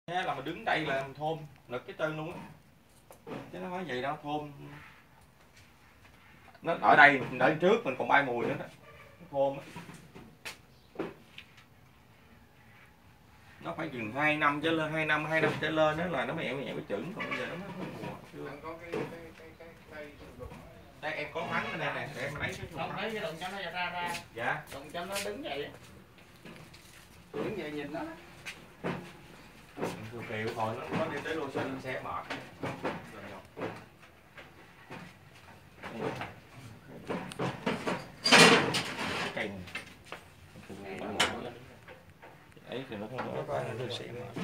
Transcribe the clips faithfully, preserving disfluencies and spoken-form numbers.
là mình đứng đây là mình thôn lực cái chân luôn á, chứ nó nói vậy đâu thôn. Nó ở đây ở trước mình còn bay mùi nữa đó, thôn á. Nó phải chừng hai năm trở lên, hai năm hai năm trở lên đó là nó mẹ mẹ mới chửng, còn bây giờ nó mới mùa chưa. Có cái cái cái cái đây đây em có mắng ở đây nè, để em lấy cái không lấy cái đụng cho nó ra ra. Dạ. Đụng cho nó đứng vậy. đứng vậy nhìn nó. Kiều kiều hồi nó nó đi tới lô sinh xe mệt. Cây này. Ấy thì nó không có có nó sẽ mệt.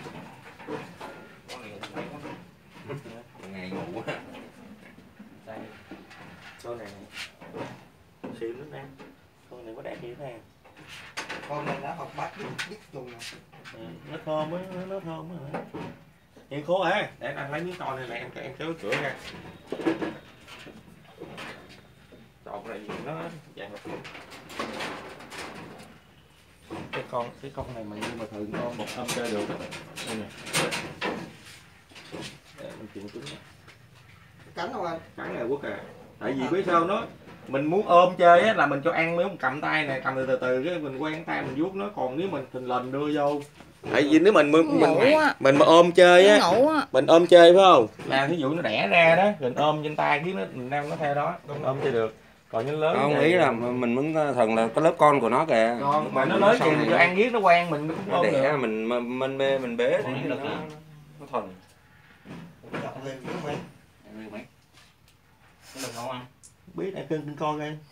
Ngày ngủ á. Đây. Con này xịn lắm nè. Con này có đẹp gì nè. Con này đã học bát biết trùng nè. Ừ, nó thơm á, nó, nó thơm á. Hiện khô à, để anh lấy miếng to này này em em kéo cửa ra. Trộn này nó dạng là cái con cái con này mà nhưng mà thường con một âm chơi được. Đây nè. Để mình chỉnh cứng. Cắn không anh? Cắn này quốc à. Tại vì biết sao nó mình muốn ôm chơi á là mình cho ăn mới cầm tay này, cầm từ từ từ cái mình quen tay mình vuốt nó, còn nếu mình thình lình đưa vô. Tại vì nếu mình mình mình, mình mà ôm chơi á, mình ôm chơi phải không? Là ví dụ nó đẻ ra đó, mình ôm trên tay cái nó mình đang nó theo đó, mình ôm chơi được. Còn những lớn không ý là mình muốn thần là cái lớp con của nó kìa. Con mà nó lớn gì mình cho ăn giết nó quen mình cũng ôm đẻ được. mình mình mê mình bế thì nó nó thuần. Chọn lên cái mấy. Lên mấy. Cái đừng ngon ăn. Biết là cưng cưng coi coi.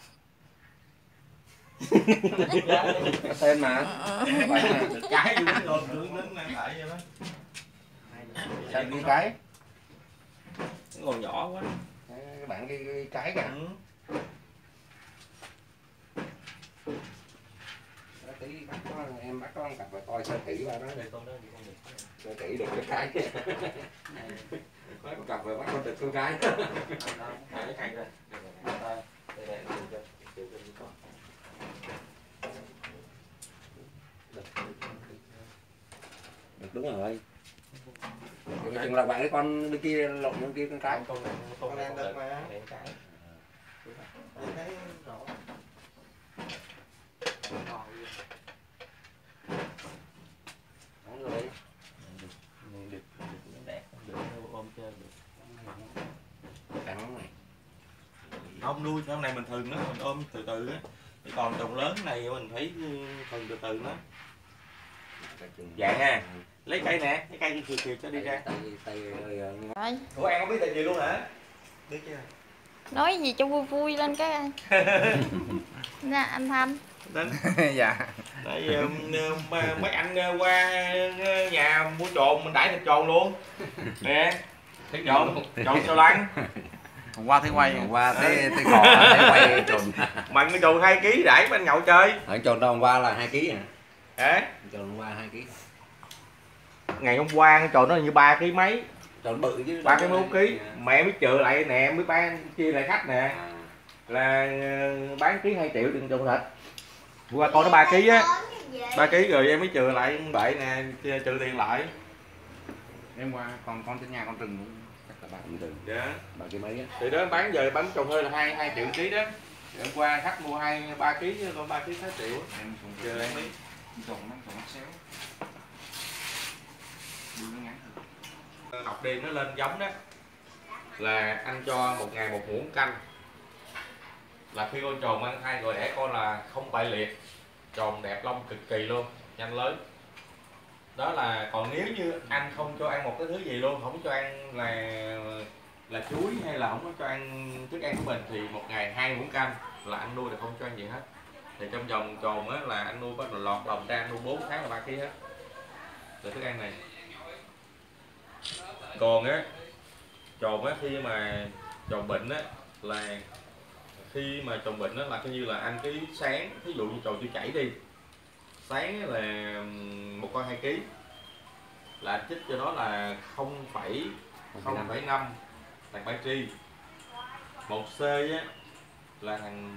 Tên mà. Cái gì nó lớn lớn lên lại vậy đó. Sao đi cái? Nó còn nhỏ quá. Cái bạn cái, cái cái kìa. Ừ. Tí bắt có em bắt có ăn cặp và coi sơ kỹ qua đó. Đây con đó thì con được. Sơ kỹ được cái cái. Có cặp và bắt con được con cái. Hai cái cạnh rồi. Đây đây chịu cho, chịu cho con. Được đúng rồi. Chừng là bạn cái con bên kia lộn bên kia con cái. Con này con này được mà. Đây cái. Thấy rõ. Đúng rồi. Được, được, được, đẹp, được, ôm chơi được. Cắn này. Không nuôi sau này mình thường nó mình ôm từ từ á. Còn trồng lớn này mình phải thường từ từ nó. Dạ ha. Lấy cây nè, lấy cây kìa kìa cho đi ra. Tay tay Rồi. Ủa em có biết tên gì luôn hả? Biết chưa? Nói gì cho vui vui lên cái anh. Nè anh Thanh. Đến. dạ. Đây, mấy anh qua nhà mua trộn mình đãi thịt trộn luôn. Nè. Trộn, trộn sao lăn. Hôm qua thấy quay, hôm qua thấy thấy khò thấy quay trồn. Mặn cái trộn hai ký đãi mấy anh nhậu chơi. Ở trồn đó hôm qua là hai ký à. Hả? Trồn hôm qua hai ký. Ngày hôm qua cái trộn nó như ba ký mấy. Trồn bự chứ. ba cái bốn ký. Mẹ mới chừa lại nè, mới bán chia lại khách nè. Là bán ký hai triệu tiền trộn thịt. Qua con nó ba ký á. ba ký rồi em mới chừa lại bậy nè, trừ tiền lại. Em qua còn con trên nhà con Trừng cũng chắc là bạn Trừng. Dạ. Bạn cái mấy á. Thì đó bán giờ bán trồng hơi là hai hai triệu ký đó. Hôm qua khách mua hai ba ký chứ con ba ký sáu triệu. Em cũng Chờ em đi. trồng nó trồng nó xéo. Đưa nó ngắn hơn. Ngọc Điền nó lên giống đó là anh cho một ngày một muỗng canh, là khi con trồn mang thai rồi đẻ con là không bại liệt, trồn đẹp lông cực kỳ luôn, nhanh lớn. Đó là còn nếu như anh không cho ăn một cái thứ gì luôn, không cho ăn là là chuối hay là không có cho ăn thức ăn của mình thì một ngày hai muỗng canh là anh nuôi là không cho ăn gì hết. Thì trong vòng trồn á là anh nuôi bắt đầu lọt lòng ra, anh nuôi bốn tháng là ba ký hết từ thức ăn này. Còn á trồn á khi mà trồn bệnh á là khi mà trồn bệnh á là coi như là anh cái sáng, ví dụ như trồn tiêu chảy đi, sáng là một con hai ký là anh chích cho nó là không phẩy năm thằng Ba Tri, một C á là thằng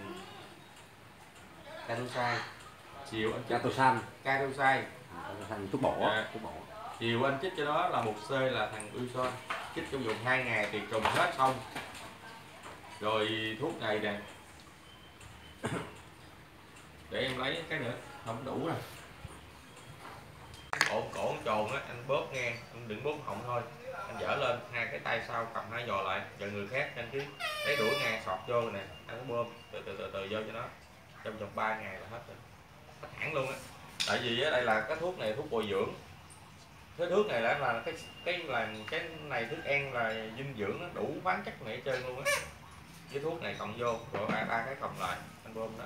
Caroxide, chiều anh chích Catosan. Caroxide Thành thuốc bổ, à, thuốc bổ. Chiều anh chích cho nó là một C là thằng Uson, chích trong vòng hai ngày thì trùng hết xong. Rồi thuốc này nè. Để em lấy cái nữa, không đủ rồi. Cổ cổ trồn á, anh bóp ngang, anh đừng bóp họng thôi. Anh dở lên, hai cái tay sau cầm hai giò lại, giờ người khác anh cứ lấy đuổi ngang sọt vô nè, anh bơm từ từ từ từ vô cho nó. Trong vòng ba ngày là hết rồi. Hết hẳn luôn á. Tại vì á đây là cái thuốc này thuốc bồi dưỡng. Cái thuốc này là là cái cái là cái này thức ăn là dinh dưỡng nó đủ khoáng chất này hết trơn luôn á. Cái thuốc này cộng vô rồi ba, ba cái cộng lại anh bơm đó.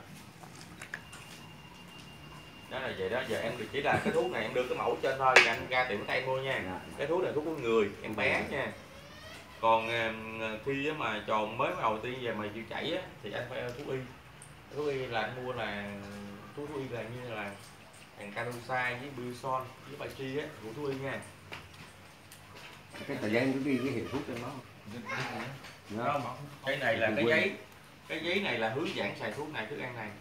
Đó là vậy đó, giờ em chỉ là cái thuốc này em đưa cái mẫu trên thôi, anh ra tiệm tay mua nha. Cái thuốc này thuốc của người, em bé nha. Còn khi mà tròn mới đầu tiên về mà chịu chảy á thì anh phải thuốc y. Thuốc y là anh mua là thuốc thuốc y là như là thằng Cadosa với Buson với bài chi á, của thuốc y nha. Cái thời gian cứ ghi cái hiệu thuốc cho nó. Không, cái này là cái giấy, cái giấy này là hướng dẫn xài thuốc này, thức ăn này.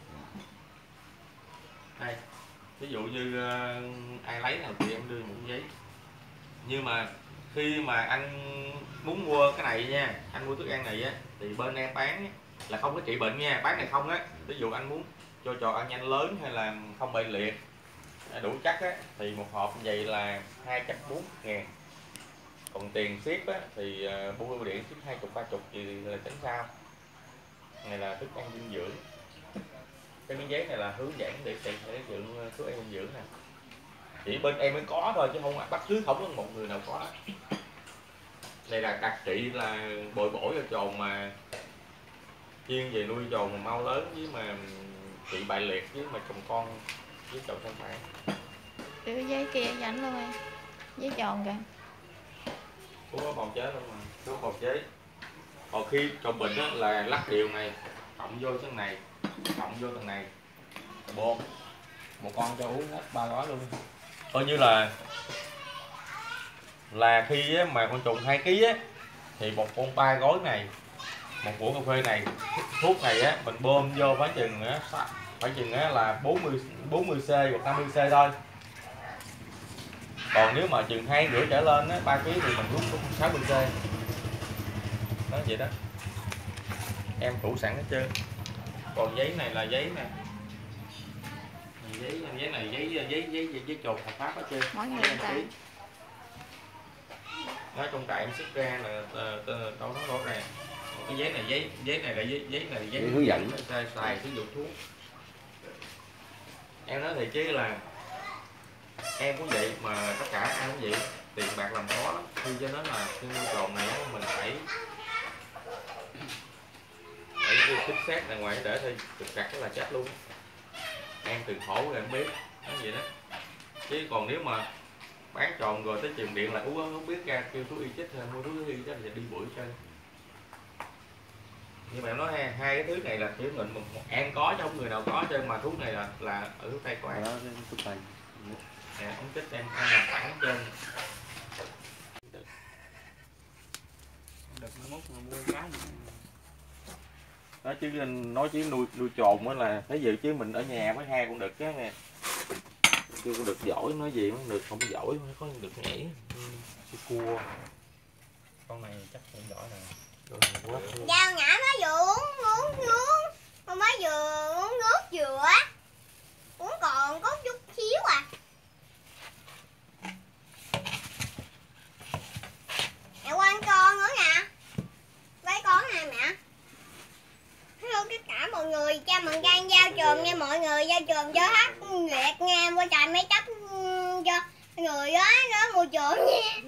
Đây, ví dụ như uh, ai lấy nào thì em đưa một giấy. Nhưng mà khi mà anh muốn mua cái này nha, anh mua thức ăn này á, thì bên em bán á, là không có trị bệnh nha, bán này không á. Ví dụ anh muốn cho trò ăn nhanh lớn hay là không bị liệt, đủ chắc á, thì một hộp như vậy là hai trăm bốn mươi ngàn. Còn tiền ship á, thì uh, bưu bưu điện ship hai mươi ba mươi thì là tính sao. Này là thức ăn dinh dưỡng. Cái miếng giấy này là hướng dẫn để tiện để dựng thức ăn dinh dưỡng nè. Chỉ bên em mới có thôi chứ không bắt cứ không có một người nào có. Này là đặc trị là bồi bổ cho trồn mà chuyên về nuôi trồn mà mau lớn với mà trị bại liệt với mà trồng con với trồng thân phản. Đưa giấy kia dành luôn em. Giấy tròn kìa. Có bào chế luôn mà, có bào chế. Còn khi trồng bệnh á, là lắc đều này, cộng vô cái này, cộng vô thằng này, bơm một con cho uống hết ba gói luôn. Coi như là là khi á, mà con trùng hai ký á thì một con ba gói này, một muỗng cà phê này, thuốc này á mình bơm vô phải chừng á phải chừng á là bốn mươi bốn mươi C hoặc năm mươi C thôi. Còn nếu mà chừng hai rưỡi trở lên á ba ký thì mình rút sáu mươi C. Đó vậy đó. Em thủ sẵn hết trơn. Còn giấy này là giấy nè. Giấy giấy này giấy giấy giấy giấy, giấy trồn hợp pháp hết trơn. Mỗi người ta. Nói trong trại em xuất ra là đâu nó rõ ràng. Cái giấy này giấy giấy này là giấy giấy này là giấy hướng dẫn xài, xài sử dụng thuốc. Em nói thì chứ là em cũng vậy mà tất cả ai cũng vậy, tiền bạc làm khó lắm. Khi cho nó là cái nuôi trồn này mình phải phải chính xác là ngoài để thôi trục trặc là chết luôn. Em từng khổ rồi em biết nói vậy đó. Chứ còn nếu mà bán tròn rồi tới trường điện là uống không biết ra kêu thuốc y chích hay mua thuốc y chích thì đi bụi chơi. Nhưng mà em nói hai, hai cái thứ này là kiểu mình một, một em có chứ không người nào có chơi, mà thuốc này là là ở thuốc tây của em. Thuốc tây. Nè, ống chích em ăn làm sẵn trên. Được mốt mà mua cái Đó chứ anh nói chứ nuôi nuôi trồn mới là thấy dự chứ mình ở nhà mới hai con đực á nè. Kêu con đực giỏi nói gì con đực không giỏi mới có con đực nhảy. Chứ cua. Con này chắc cũng giỏi nè. Dao nhả mới vừa uống uống uống, con mới vừa uống nước vừa á, uống còn có chút xíu à. Mẹ quan con nữa nè, với con nè mẹ. Hello tất cả mọi người, chào mừng Trang giao trường nha mọi người, giao trường cho hát Nguyệt nha, qua chạy mấy chấp cho mọi người á, đó môi trường nha.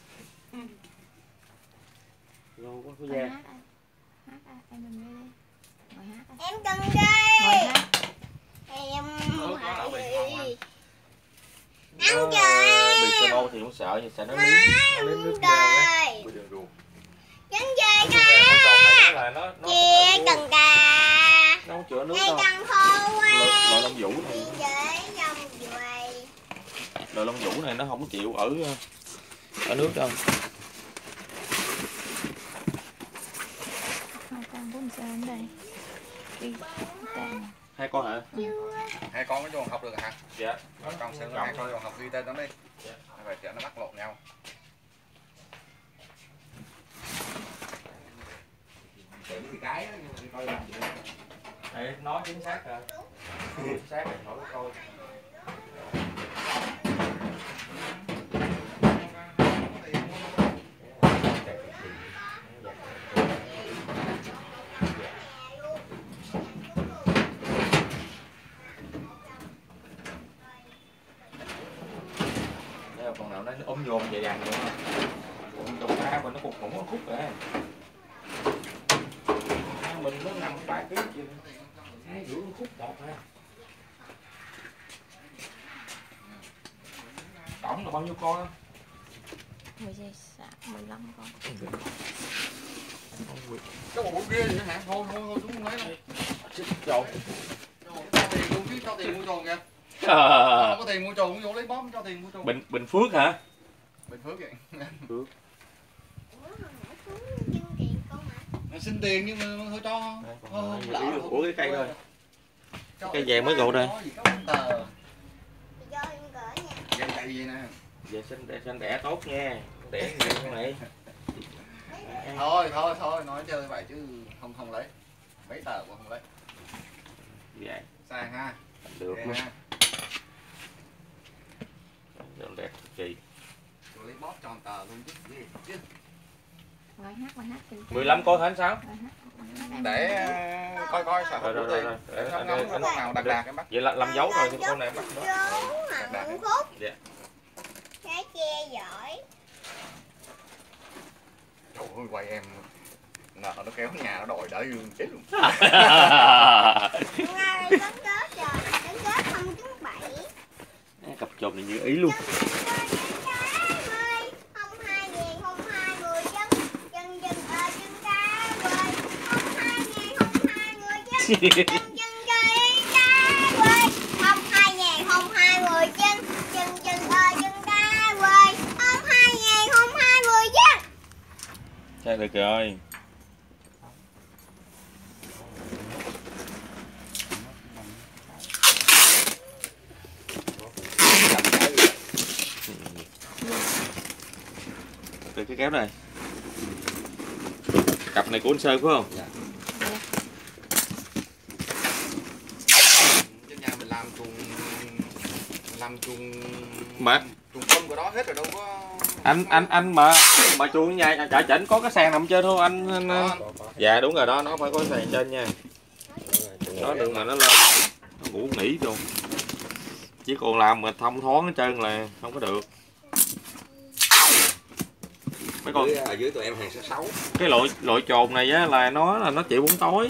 Lâu quá có Ngồi da. hát anh. Hát à, em đừng đi đi. Ngồi hát anh. Em cần đi. Ngồi hát. Em Nước nó ở bên trong anh. Ăn chơi. Bị xe bô thì không sợ nhưng sợ nó liếm. Nó liếm nước da á. Bị đường ruột. Trứng chơi Cái ca. con này nó là nó nó Chè cần cà. nó không chữa nước Hay đâu. cần khô Loại quá. loại lông vũ này, Với dòng dùi. loại lông vũ này nó không có chịu ở ở nước đâu. Hai con bốn sao đến đây. Đi. Tên. Hai con hả? Hai con có vô học được hả? Dạ. Con sẽ hai con vô học ghi tên đó đi. Dạ. về chợ nó bắt lộn nhau. Tưởng thì cái đó, nhưng mà đi coi làm gì. Đây, nói chính xác rồi. Chính xác rồi, hỏi coi. Còn nào nó ôm nhồm vậy vàng nữa không? Trồng ra mà nó cục cũng có khúc rồi. Mình nó nằm ba ký chứ. Hai rưỡi khúc một ha. Tổng là bao nhiêu con? mười sáu, mười lăm con. Cái bộ kia gì hả? Thôi thôi thôi đúng lấy đâu. Trộn. Cho tiền luôn chứ, cho tiền mua trồn kìa. Không có tiền mua trồn, vô lấy bóm cho tiền mua trồn. Bình Bình Phước hả? Bình Phước vậy. Phước. Nó xin tiền nhưng mà thôi cho. Thôi, lỡ rồi. Ủa cái cây thôi. Cho Cây vàng mới gột đây. Tờ. Vàng chạy gì nè. Về sinh đẻ sinh đẻ tốt nha. Đẻ nhiều không này. Thôi thôi thôi nói chơi vậy chứ không không lấy. Mấy tờ cũng không lấy. Vậy. Sai ha. Được Đẹp luôn. ha. Được đẹp cực kỳ. Tôi lấy bóp tròn tờ luôn chứ. chứ. Rồi hát qua hát từ mười lăm con hả anh Sáu? Để coi coi sản Rồi, phẩm rồi, của rồi, tiền. rồi. Để Anh- ngắm anh- con nào đặc đặc em bắt. Vậy là làm dấu rồi thì con này bắt đó. Đặc đặc. Dạ. Cái che giỏi. Trời ơi quay em nợ nó kéo nhà nó đòi đợi dương chết luôn. Ngay đến Tết rồi, đến Tết không trúng bảy. Cặp chồng này như ý luôn. Không hai ngàn, không hai người chân, chân chân ờ chân cá quay. Không hai ngàn, không hai người chân, chân chân chơi cá quay. Không hai ngàn, không hai người chân, chân chân ờ chân cá quay. Không hai ngàn, không hai người chân. Sao được rồi. Được cái kéo này. Cặp này của anh Sơn phải không? Dạ. Trên nhà mình làm chuồng làm chuồng Mà chuồng phân của đó hết rồi đâu có. anh anh anh mà mà chuồng nhà chợ chỉnh có cái sàn nằm trên thôi anh, anh... Đó. Dạ đúng rồi đó, nó phải có sàn trên nha. Nó đừng mà nó lên nó ngủ nghỉ luôn, chứ còn làm mà thông thoáng hết trơn là không có được. Mấy con Dưới, ở dưới tụi em hàng số sáu. cái loại loại chồn này á là nó là nó chịu bóng tối,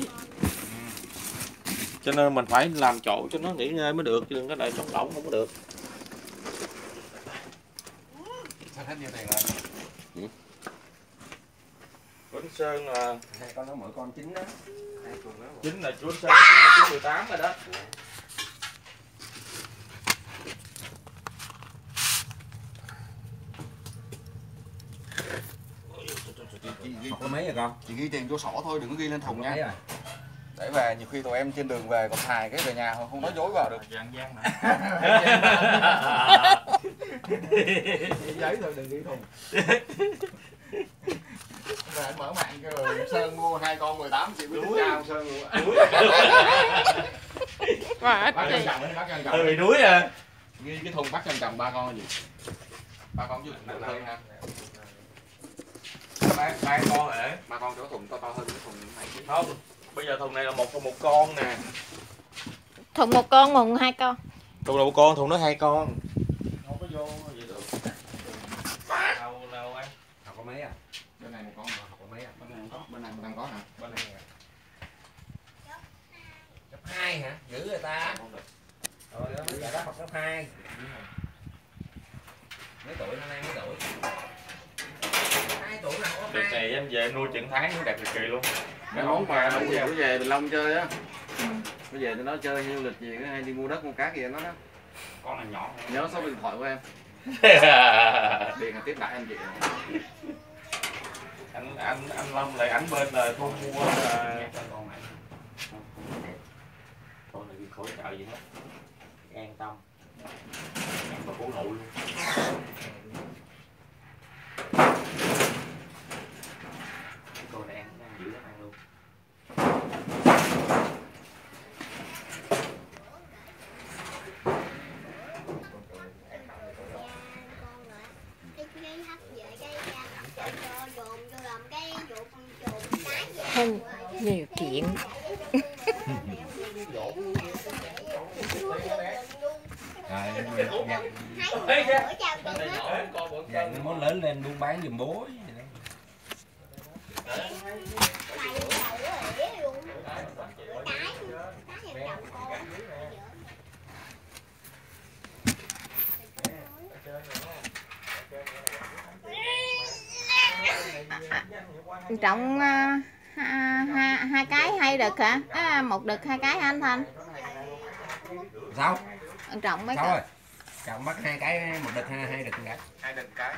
cho nên mình phải làm chỗ cho nó nghỉ ngơi mới được, chứ đừng có để trống lỏng không có được. Sao hết nhiêu tiền rồi? Bánh Sơn là Hai con nó mỗi con chín đó. Hai con đó. chính là chú Sơn chính là chín mười tám rồi đó. Chị ghi, Học có mấy rồi con? chị ghi tiền vô sổ thôi, đừng có ghi lên thùng Mấy nha. rồi? Để về nhiều khi tụi em trên đường về còn xài cái về nhà không không nói dối vào được. Dạng gian Giấy thôi đừng ghi thùng. Rồi anh mở mạng kêu rồi Sơn mua hai con mười tám triệu với cao Sơn luôn. Quá Bác trời. chân cầm bác chân cầm. hơi bị đuối à. Ghi cái thùng bác chân cầm ba con gì? Ba con chứ nặng hơn ha. ba ba con rồi đấy. Ba con chỗ thùng to to hơn cái thùng này chứ. Không, bây giờ thùng này là một con một con nè, Thùng một con, mùng hai con. thùng là một con, thùng nó hai con, không có vô vậy được. Đâu đâu anh? Học có mấy à? Bên này một con mà. Học có mấy à? Bên này không có, bên này đang có hả? Bên này nè. Cấp hai hả? Dữ người ta. Rồi đó, mấy giờ đó học cấp hai. Mấy tuổi năm nay mấy tuổi? Hai tuổi là học cấp Đợt hai. này em về em nuôi chừng tháng nó đẹp cực kỳ luôn. Cái món mà nó về nó về Bình Long chơi á. Nó về tụi nó chơi hay du lịch gì hay đi mua đất mua cát gì nó đó. Con này nhỏ. Nhớ số điện thoại của em. Điện là tiếp đại anh chị. anh anh anh Lâm lại ảnh bên là thu mua là Con này. con này đi khỏi chợ gì hết, an tâm. Mà cổ nội luôn. Cô này ăn, ăn dữ lắm ăn luôn. Không nhiều chuyện. Dạ, nó muốn lớn lên buôn bán giùm bố. Trọng ha, ha, hai cái hai đực hả? À, một đực hai cái hả anh Thanh? Sao? Anh Trọng mấy Sao cái? rồi? Trọng bắt hai cái, một đực hai, hai đực cái. Hai đực cái.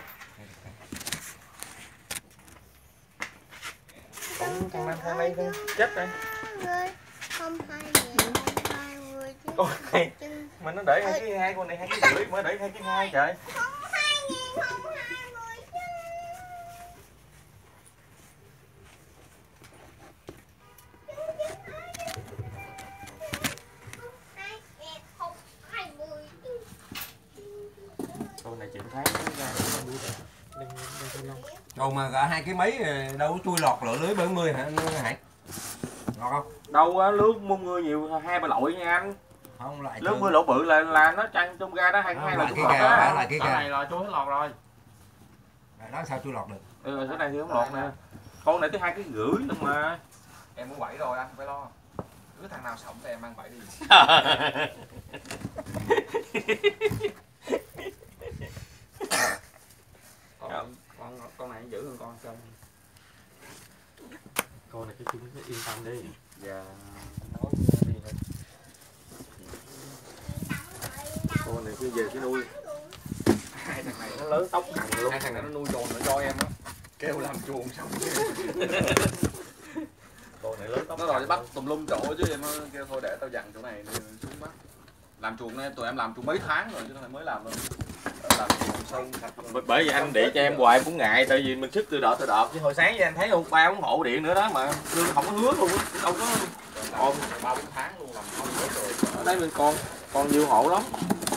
Con thằng Nam thằng này chết rồi. Không hai nghìn hai mươi chứ. Con này mà nó để hai cái hai, con này hai cái rưỡi mới để hai cái hai trời. Không hai nghìn không hai mươi chứ. Con này chịu tháng ra Rồi mà cả hai cái mấy đâu có chui lọt lửa lưới bảy mươi hả Hải? Lọt không? Đâu á, lứa mua người nhiều hai ba lội nha anh. Không lại. Lứa mưa lỗ bự là là nó trăng trong ga đó hai hai là cái chui lọt kè, đó. lại cái Cái kè. này là chui hết lọt rồi. Đó sao chui lọt được? Ừ, cái này thì không lọt nè. Con này tới hai cái rưỡi luôn mà. Em muốn bảy rồi anh, phải lo. Cứ thằng nào sống thì em mang bảy đi. con con con này giữ hơn con cân. Con này cái chung nó yên tâm đi. Dạ. Nói đi thôi. Con này cứ về cái nuôi. Hai thằng này Nó lớn tóc hằng luôn. hai thằng này nó nuôi trồn nó cho em á. Kêu làm chuồng xong. Con này lớn tóc. Nó rồi bắt tùm lum chỗ chứ em kêu thôi để tao dặn chỗ này xuống bắt. Làm chuồng này tụi em làm chuồng mấy tháng rồi chứ không phải mới làm đâu. Làm chuồng sâu sạch. Bởi vì anh để cho em hoài em cũng ngại, tại vì mình sức từ đợt từ đợt chứ hồi sáng giờ anh thấy ông ba ủng hộ điện nữa đó mà lương không có hứa luôn á, đâu có Còn ba bốn tháng luôn làm không hết rồi. ở đây mình còn còn nhiều hộ lắm.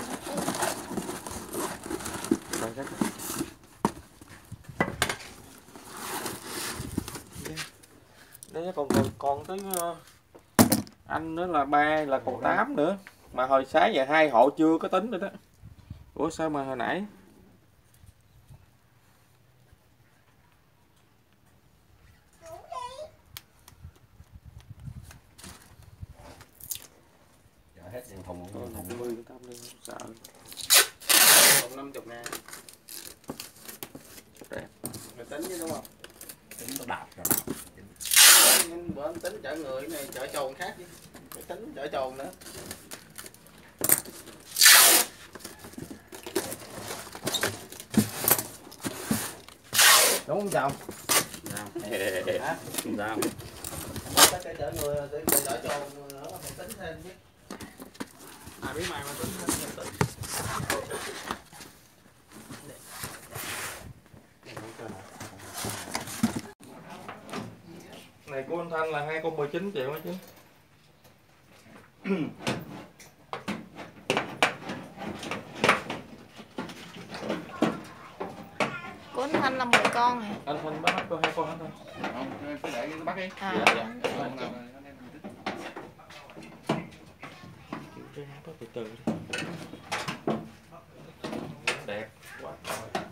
Đấy còn còn còn tới uh, anh nữa là ba là còn tám nữa, mà hồi sáng giờ hai hộ chưa có tính nữa đó. Ủa sao mà hồi nãy Hết tiền thùng con năm mươi cái tâm đi sợ. Còn năm mươi ngàn. Đẹp. Mày tính chứ đúng không? tính nó đạp rồi. Nhưng bữa anh tính chở người này chở trồn khác chứ. Mày tính chở trồn nữa. Đúng không chồng? Sao? Hả? Sao? Anh sẽ chở người để chở trồn nữa phải tính thêm chứ. À biết mày mà tính thêm tính. Này của anh Thanh là hai con mười chín triệu á chứ. Của anh Thanh là mười con này. Anh Thanh bắt có hai con hết thôi. Không, cứ để nó bắt đi. À. Dạ, dạ. Con nào anh em mình tính. Kiểu trên bắt từ từ đi. Đẹp quá trời.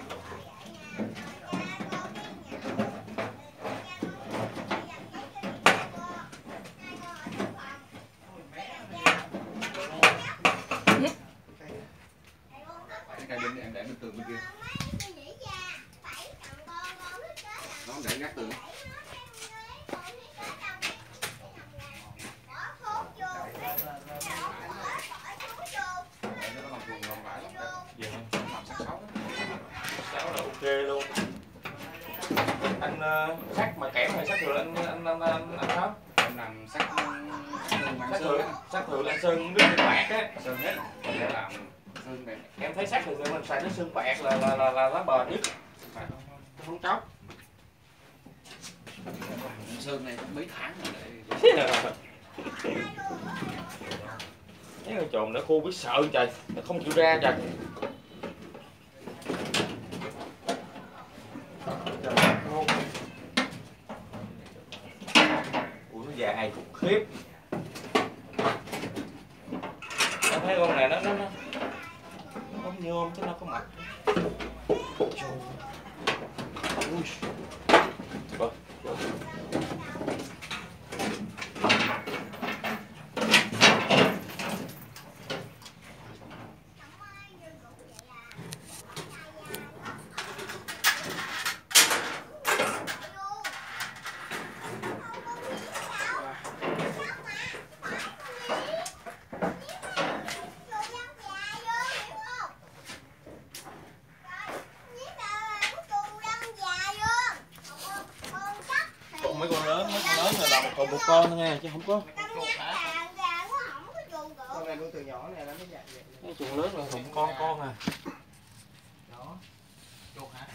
Cái cây đinh em để bên tường bên kia. Nó để ngắt tường. Để nó làm chuồng làm vải làm Dạ. làm sắc sáu. Sáu là ok luôn. Anh uh, sắt mà kẽm hay sắt thường anh anh anh anh anh không? Em làm sắc Sắt thường sắt thường anh sơn nước bạc á. sơn hết. Để làm xương đẹp. Em thấy sắc thường mình xài nước xương bạc là là là, là lá bền nhất, không chóc. Xương này mấy tháng rồi đấy. Cái con trồn nó khô biết sợ trời, nó không chịu ra trời. Ui nó dài khủng khiếp. Em thấy con này nó nó nó nó không nhôm chứ nó có mặt. Ui. Vâng. Mấy con lớn, mấy con lớn là làm một con một con thôi nghe chứ không có. Con này nuôi từ nhỏ này nó mới dạy vậy. Cái chuồng lớn là thùng con con à. Đó. Chuột hả?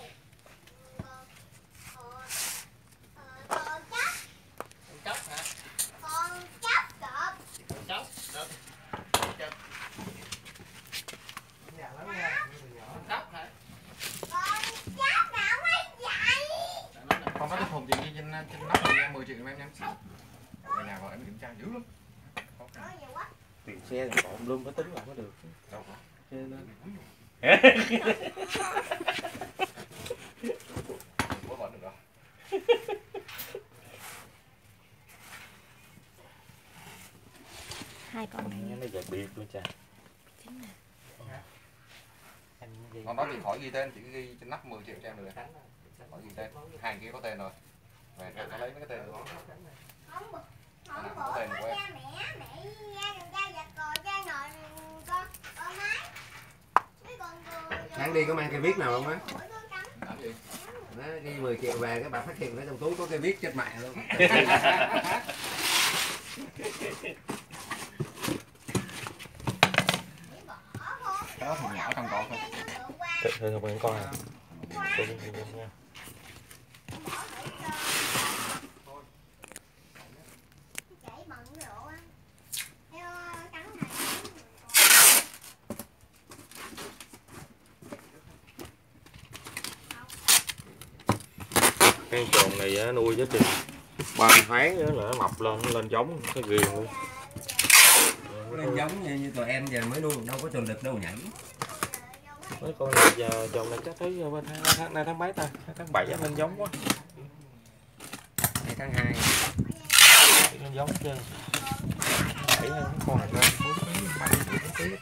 Con chóc hả? Con chóc cọp. Con chóc. Được. Chóc. Nhà lắm nha, nuôi từ nhỏ. Con chóc hả? Con chóc nào mới dạy. Con có cái thùng gì trên trên nóc này mười triệu em em sao? Ở nhà gọi em kiểm tra dữ lắm. Nói nhiều quá. Tiền xe thì bọn luôn có tính là có được. Đâu có. Xe lên. Có gọi được rồi. Hai con này Nó giật biệt luôn cha. Con đó thì khỏi ghi tên, chỉ ghi trên nắp mười triệu cho em được. Khỏi ghi tên. Hàng kia có tên rồi. Về nó lấy mấy cái tên của nó. Không bự. À, Không có bự. tên của em. Cha mẹ, mẹ ra đừng ra giặt cò cha nội con con máy. Mấy con cô. Sáng đi có mang cây viết nào không á? Ủa, con cắm. Làm gì? Đó, đi mười triệu về cái bà phát hiện ở trong túi có cây viết chết mẹ luôn. Cái đó thùng nhỏ trong cỏ thôi. Thôi không con à. Cái chuồng này á, nuôi giá trình ba tháng nữa là nó mập lên, nó lên giống cái ghiền luôn. Nên giống như, như tụi em giờ mới nuôi đâu có chuồn đực đâu nhảy. Mấy con này giờ chồng này chắc thấy bên tháng tháng nay tháng mấy ta, tháng bảy lên giống quá. Hay tháng hai. Lên giống chứ. Bảy con này lên bốn ký, bảy ký.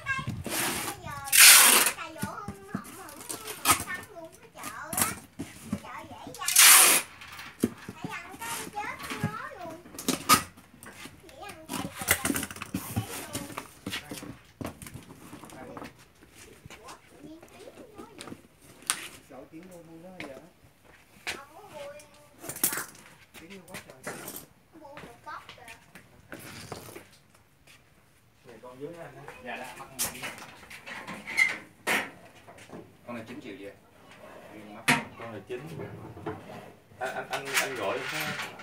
Tiếng nuôi nuôi nó giờ. Tiếng nuôi quá trời. Này con dưới anh á. Dạ đã, mắc đi. Con này chín triệu gì? Con này chín. Anh anh anh anh gọi cái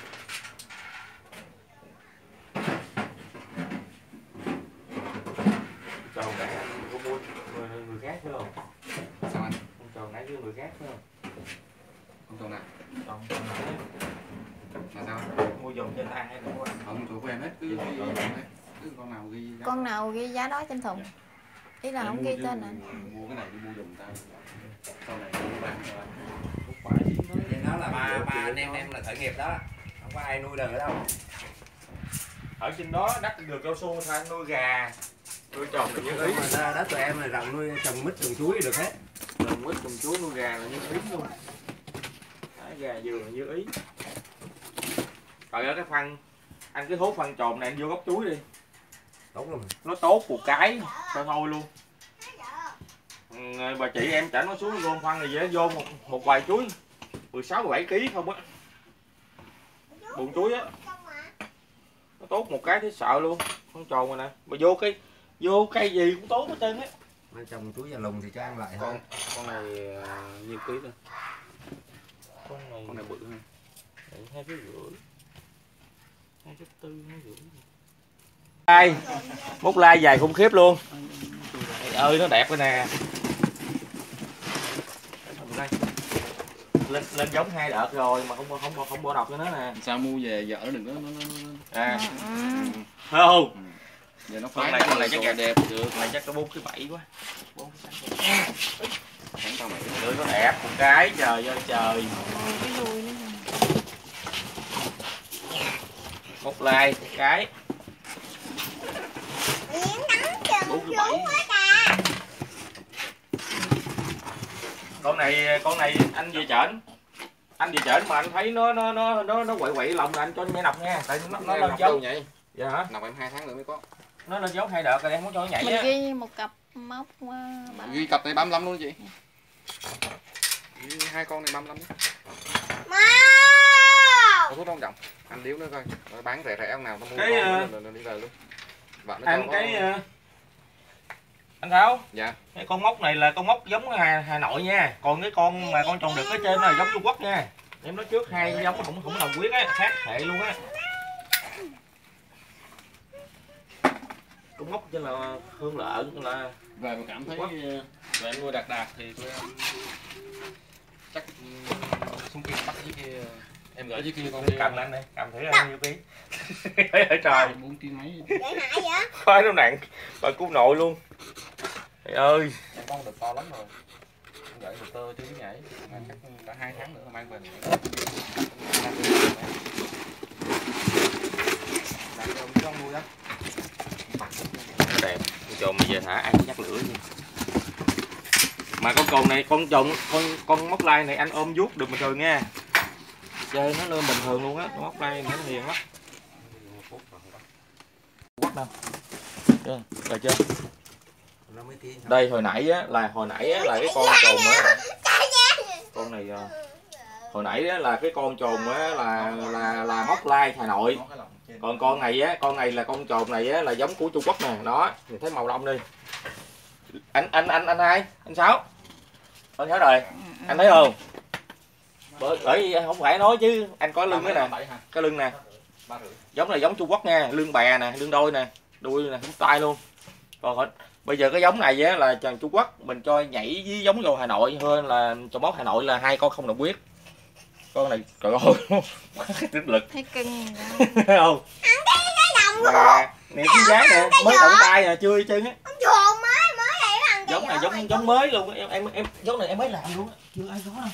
chồng nãy anh có mua người khác phải không? Sao anh? Con chồng nãy với người khác phải không? Con chồng nào? Chồng chồng nãy Là sao? mua dòng trên tay hay là của anh? Không, chỗ của em hết, cứ ghi hết. Cứ con nào ghi giá. con nào ghi giá đó trên thùng, ý là không ghi tên anh. Mua cái này đi mua dùm tao. Sau này mua bán rồi. Không phải chứ nó Vậy đó là ba ba anh em em là khởi nghiệp đó. Không có ai nuôi được đâu. ở trên đó đất được cao su thôi anh nuôi gà nuôi trồng là như ý. Mà đất tụi em là rộng nuôi trồng mít trồng chuối được hết. Trồng mít trồng chuối nuôi gà là như ý luôn. Đấy, gà vườn là như ý. Trời ơi cái phân anh cứ hốt phân trộn này anh vô gốc chuối đi. Tốt lắm. Nó tốt một cái thôi thôi luôn. Ừ, bà chị em chở nó xuống gom phân này dễ vô một, một vài chuối mười sáu mười bảy ký không á, buồn chuối á, nó tốt một cái thấy sợ luôn. Con trồn rồi nè, mà vô cái vô cây gì cũng tốt hết trơn á. Mấy trồng chuối già lùng thì cho ăn lại thôi. Con con này uh, nhiêu ký thôi? Con này Con này bự hơn. hai ký rưỡi, hai ký tư, hai rưỡi. Lai, mút lai dài khủng khiếp luôn. Trời ơi nó đẹp rồi nè. Đây. Lên lên giống hai đợt rồi mà không không không không bỏ độc cho nó nè. Sao mua về vợ nó đừng có nó, nó, nó. À. Ừ. Thấy không? Ừ. Giờ nó Con phá này con này chắc rồi. đẹp được, con này chắc có bốn cái bảy quá. bốn cái sáu. Không tao mày. Lưỡi nó đẹp một cái, trời ơi trời. Ôi, cái đuôi nữa nè. Một lai một cái. Miếng nắng chừng bốn cái chú bảy. quá ta. Con này con này anh vừa chởn. Anh vừa chởn mà anh thấy nó nó nó nó nó quậy quậy lòng là anh cho nhảy nọc nha, tại nó nó lên giống. vậy. Dạ hả? Nọc em hai tháng nữa mới có. Nó lên giống hai đợt rồi em muốn cho nó nhảy Mình á. ghi một cặp móc uh, Ghi cặp này ba mươi lăm luôn chị. Ghi hai con này ba mươi lăm đấy. Mau. Có thuốc không trọng? Anh điếu nữa coi. Nó bán rẻ rẻ ông nào nó mua Cái, con uh, nó, nó đi về luôn. Bạn nó Anh cho cái nó... uh, anh Thảo. Dạ. Cái con móc này là con móc giống Hà, Hà Nội nha. Còn cái con mà con tròn đực ở trên là giống Trung Quốc nha. Em nói trước hai giống không không đồng quyết á, khác hệ luôn á. Con móc trên là hương lợn là Về mà cảm thấy về em nuôi đạt đạt thì tôi chắc xung kia bắt với kia em gửi với kia con cầm lên đây, cầm thử ăn nhiêu ký. Trời trời. bốn ký mấy. Vậy hại vậy? Khoai nó nặng, bà cứu nội luôn. Trời ơi. Em con được to lắm rồi. Em gửi được tơ chứ nhảy. Mà chắc cả hai tháng nữa mang về. Làm cho ông con nuôi đó. Nó đẹp, con trồn bây giờ thả ăn chắc lửa nha. Mà con trồn này, con trồn, con con móc lai này anh ôm vuốt được bình thường nha. Chơi nó lên bình thường luôn á, con móc lai nó hiền lắm. Quất đâu? Chưa, rồi chưa? Nó mới tí. Đây hồi nãy á là hồi nãy á là cái con trồn á. Con này hồi nãy á là cái con trồn á là là là móc lai Hà Nội. Còn con này á, con này là con trồn này á là giống của Trung Quốc nè, đó, nhìn thấy màu lông đi. Anh anh anh anh hai, anh Sáu. Anh Sáu rồi. Anh thấy không? Bởi, bởi không phải nói chứ, anh có lưng nữa nè. Cái lưng nè. Giống này giống Trung Quốc nha, lưng bè nè, lưng đôi nè, đuôi nè, không tay luôn. Còn bây giờ cái giống này á là Trung Quốc, mình cho nhảy với giống vô Hà Nội hơn là trồn móc Hà Nội là hai con không đồng quyết. Con này trời ơi, tích lực. thấy cưng Thấy không? Mà nè cái giá nè, mới động tay nè, chưa chân á. Con chuồn mới mới vậy bằng Giống này giống giống mới luôn, em em em giống này em mới làm luôn á, chưa ai có đâu.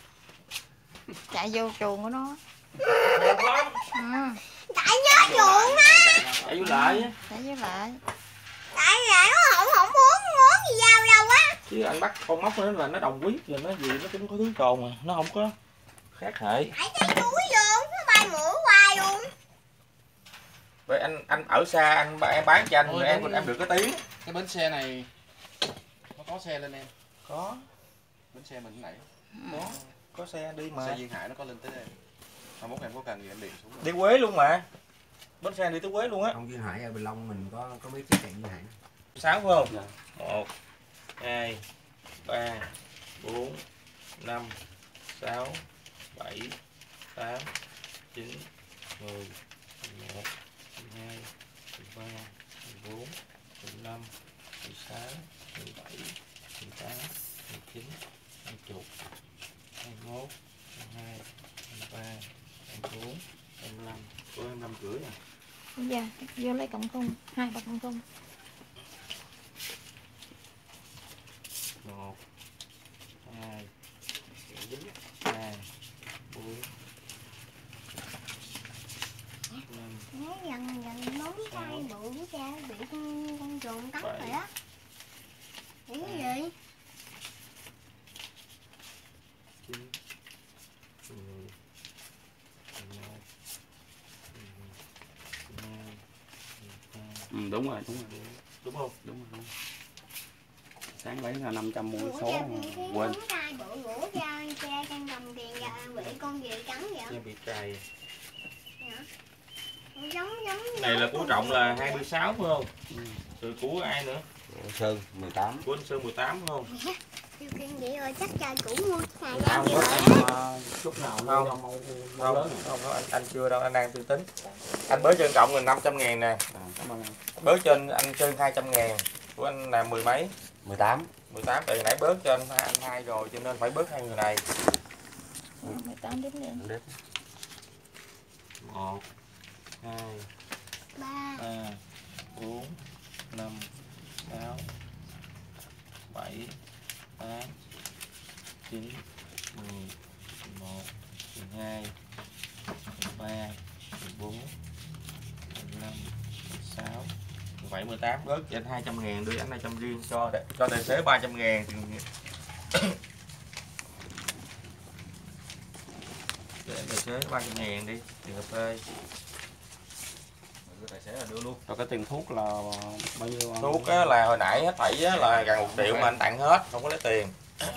chạy vô chuồng của nó. Đẹp lắm. Ừ. tại nhớ chuồn á. Chạy vô lại á. Chạy với lại. Tại là nó không không muốn muốn gì vào đâu á. Chứ anh bắt con móc nữa là nó đồng quyết rồi nó gì nó cũng có thứ trồn mà, nó không có khác hệ. Tại cái chuối vô nó bay mũi hoài luôn. Vậy anh anh ở xa anh em bán cho anh rồi em em được cái tiếng. Cái bến xe này nó có xe lên em. Có. Bến xe mình nãy. Có. Có xe đi mà. Xe Duyên Hải nó có lên tới đây. Mà mốt em có cần gì em điện xuống. Đi Quế luôn mà. Bến xe đi tới Quế luôn á. Ông Duyên Hải ở Bình Long mình có có mấy chiếc cạnh Duyên Hải. Sáu phải không? Dạ. Một, hai, ba, bốn, năm, sáu, bảy, tám, chín, mười, mười một, mười hai, mười ba, mười bốn, mười lăm, mười sáu, mười bảy, mười tám, mười chín, hai mươi, hai mươi mốt, hai mươi hai, hai mươi ba, hai mươi bốn, hai mươi lăm, của em năm rưỡi nè. Dạ, vô lấy cộng khung, hai bọc cộng khung. Một, hai, ba, bốn, năm, Nó dần dần móng tay bự cha bị con, con chuồn cắn rồi á. Nghĩ cái gì? chín, mười, mười một, mười hai, mười ba. Ừ, đúng rồi, đúng rồi. Đúng không? Đúng rồi. Đúng rồi. Sáng lấy là năm trăm mua Bữa số cha mà bị cái quên. móng tay bự bữa cha cha đang cầm tiền ra bị con gì cắn vậy? Che bị cày. Giống giống Này là của trọng là hai mươi sáu phải không? Ừ. Rồi của ai nữa? Sơn mười tám. Của anh Sơn mười tám phải không? Điều kiện vậy rồi chắc trai cũng mua xài ra Không nhiều có rồi em á. ờ, chút nào Không. không Không, không, không anh, anh chưa đâu, anh đang tư tính. Anh bới cho anh cộng là năm trăm ngàn nè. Cảm ơn em. Bớt cho anh, anh Sơn hai trăm ngàn. Của anh là mười mấy. mười tám. mười tám, tại nãy bớt cho anh, anh hai rồi cho nên phải bớt hai người này. mười tám đếm đi. Đếm. một, hai, Ba. ba, bốn, năm, sáu, bảy, tám, chín, mười, mười một, mười hai, mười ba, mười bốn, mười lăm, mười sáu, mười bảy, mười tám. Bớt cho anh hai trăm ngàn, đưa anh hai trăm riêng cho cho tài xế ba trăm ngàn. Để tài xế ba trăm ngàn đi, tiền cà phê. Tài xế là đưa luôn. Rồi cái tiền thuốc là bao nhiêu? Thuốc á, là hồi nãy hết thảy á, là gần một triệu mà anh tặng hết, không có lấy tiền.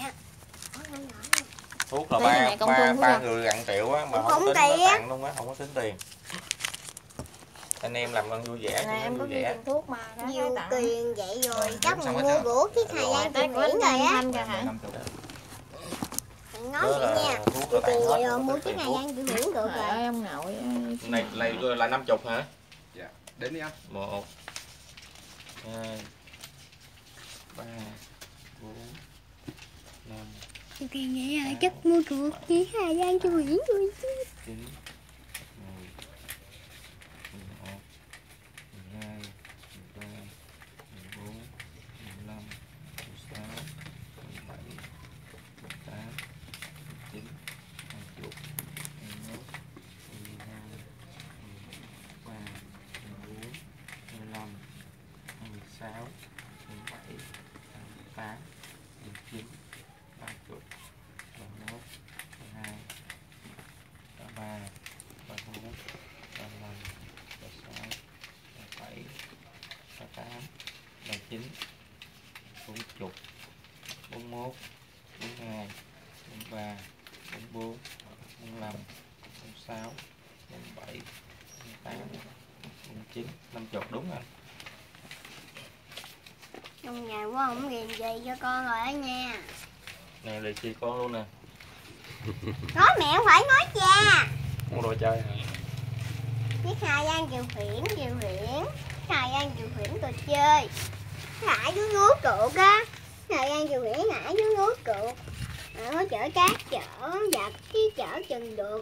Thuốc là Đây ba này, công ba thương thuốc ba à? người gần triệu á, mà Cũng không không tính tiền. nó tặng luôn á, không có tính tiền. Anh em làm ăn vui vẻ, Này chứ em có vui ghi vẻ. tiền thuốc mà. Đó, Nhiều tặng. tiền vậy rồi Rồi, chắc đếm mình xong hết mua chưa? gỗ cái thời Rồi, gian Tay chịu của biển anh rồi á. Thanh kìa hả? năm chục. Mình nói Đó vậy là nha. thuốc Nhiều nó tặng tiền hết, vậy rồi không có mua tính cái tiền thời thuốc. gian chịu biển được Trời rồi. ơi ông nội ơi. Này này là năm chục hả? Dạ. Đếm đi anh. Một, hai, ba, bốn, năm, Nhiều tiền vậy rồi chắc mua gỗ cái thời gian chịu biển rồi chứ. chín, mười, mười một, mười hai, mười ba, mười bốn, mười lăm, mười sáu, mười bảy, mười tám, mười chín, hai mươi, hai mươi mốt, hai mươi hai, hai mươi ba, hai mươi bốn, hai mươi lăm, hai mươi sáu, hai mươi bảy, hai mươi tám, hai mươi chín, ba mươi, ba mươi mốt, ba mươi hai, ba mươi ba, ba mươi bốn, ba mươi lăm, ba mươi sáu, ba mươi bảy, ba mươi tám, ba mươi chín, bốn mươi, bốn mươi mốt, bốn mươi hai, bốn mươi ba, bốn mươi bốn, bốn mươi lăm, bốn mươi sáu, bốn mươi bảy, bốn mươi tám, bốn mươi chín, năm mươi đúng anh. Trong nhà quá không ghiền gì cho con rồi đó nha. Này lì xì con luôn nè. Nói mẹ không phải nói cha. Mua đồ chơi hả? Biết Hà Giang điều khiển điều khiển Hà Giang điều khiển trò chơi. Ngã dưới núi cượt á. Hà Giang điều khiển ngã dưới núi cượt. Mà nó chở cát chở vật chứ chở chừng được.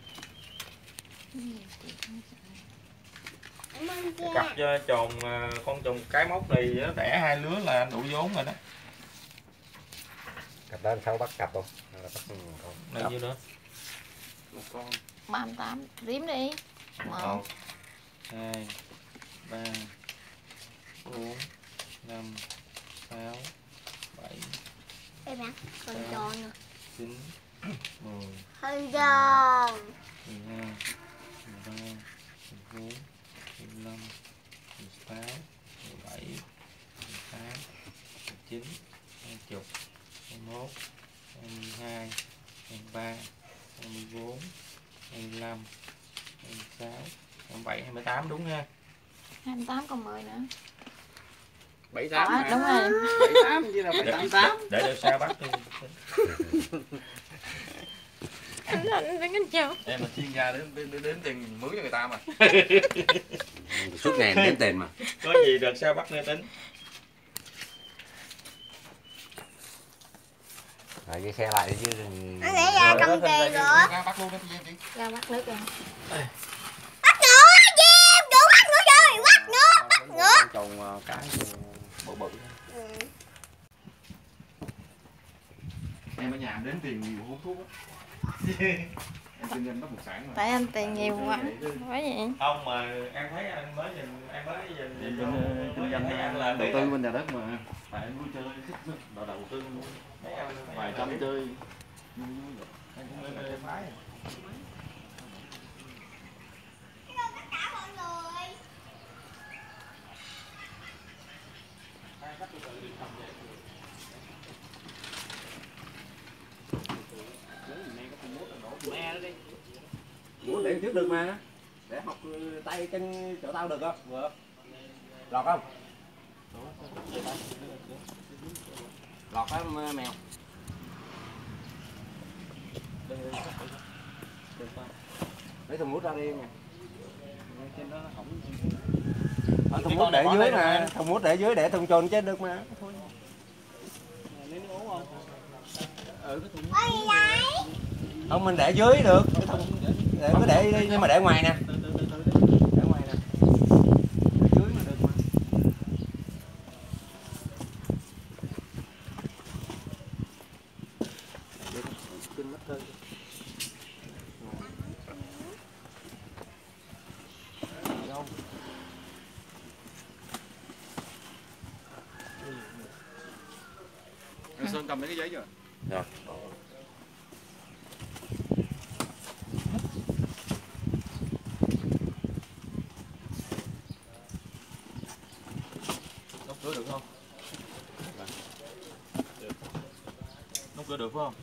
Cảm ơn Cái cha. cặp uh, tròn uh, con tròn cái móc này nó đẻ hai lứa là đủ vốn rồi đó. Cặp đó sao bắt cặp không? Hay là bắt không? Này nhiêu nữa? Một con. ba mươi tám. Đếm đi. Một. Một, hai, ba, bốn, năm, sáu, bảy, Đây nè, con tròn nè. chín, mười, Con tròn. mười hai, mười ba, mười bốn, mười lăm, mười sáu, mười bảy, mười tám, mười chín, hai mươi, hai mươi mốt, hai mươi hai, hai mươi ba, hai mươi bốn, hai mươi lăm, hai mươi sáu, hai mươi bảy, hai mươi tám đúng nha. hai mươi tám còn mười nữa. bảy tám. Đó, đúng rồi. bảy tám chứ là bảy tám tám. Để được sao bắt đi. Anh anh đứng anh chào. Em là chuyên gia đến đến đến tiền mướn cho người ta mà. Suốt ngày đếm tiền mà. Có gì được sao bắt nghe tính. Rồi cái xe lại đi chứ. Nó để ra Rồi, trong đó, tiền thành rồi. Ra bắt luôn cái gì đi. Ra bắt nước rồi. Bắt nữa, Diêm, đừng bắt nữa rồi, bắt nữa, bắt nữa. Trồng cái bự bự. Ừ. Em ở nhà em đếm tiền nhiều hút thuốc á. Em kinh doanh bất động sản mà. Tại anh tiền nhiều quá. Phải vậy. Không mà em thấy anh mới nhìn em mới nhìn nhìn Kinh kinh doanh thấy anh là đầu tư bên nhà đất mà. Tại em vui chơi thích đầu đầu tư luôn. thấy anh Vài trăm chơi. anh cũng lên lên phái. Tất cả mọi người. Muốn để trước được mà. Để học tay chân chỗ tao được không? Được. Lọt không? Lọt á mèo. Lấy thùng mút ra đi nè. Trên đó nó hỏng. Ở thùng mút để dưới nè, thùng mút để dưới để thùng trồn chết được mà. Lấy nước uống không? Ừ cái thùng. Ôi gì vậy? Không mình để dưới được. Cái thùng để cứ để đi nhưng mà để ngoài nè. Từ từ từ từ đi. Để ngoài nè. Để dưới mà được mà. Kinh mất thôi. Sơn cầm mấy cái giấy chưa? Rồi. Đóng cửa được không? Được. Đóng cửa được phải không?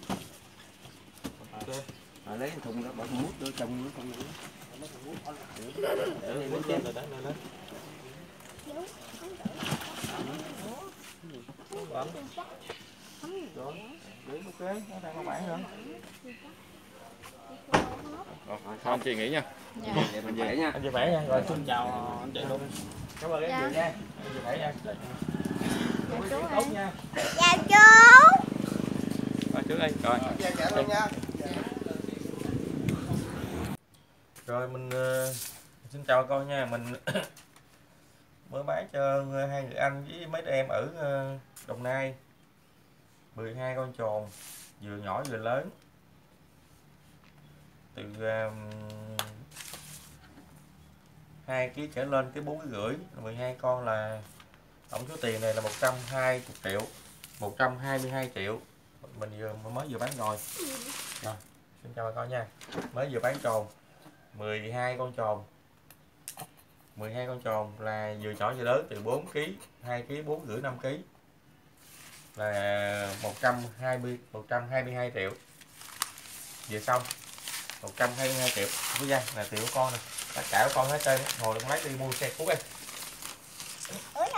Ok. À, lấy cái thùng đó bỏ thùng mút đưa chồng nữa không nữa. Để lên trên rồi đấy, lên lên. Rồi, để ok, nó đang có bản hơn. Không chị nghỉ nha. Dạ. Vậy mình về nha. Anh chị khỏe nha. Rồi xin chào anh chị luôn. Cảm ơn em Dạ. nhiều nha. Anh chị khỏe nha. Dạ, chú Tốt ơi. nha. Chào chú. Rồi trước đây. Rồi. Dạ dạ luôn nha. Rồi mình uh, xin chào con nha. Mình mới bán cho hai người anh với mấy đứa em ở uh, Đồng Nai mười hai con trồn, vừa nhỏ vừa lớn, từ uh, hai ký trở lên tới bốn ký rưỡi. Mười hai con là tổng số tiền này là một trăm hai mươi triệu, một trăm hai mươi hai triệu. Mình vừa mới vừa bán rồi. Rồi, xin chào bà con nha. Mới vừa bán trồn mười hai con trồn, mười hai con trồn là vừa nhỏ vừa lớn, từ bốn ký, hai ký, bốn rưỡi, năm ký, là một trăm hai mươi, một trăm hai mươi hai triệu. Vừa xong một trăm hai mươi hai triệu với ra là tiền của con nè, tất cả của con hết trơn. Hồi con lấy đi mua xe cuốc đi. Ủa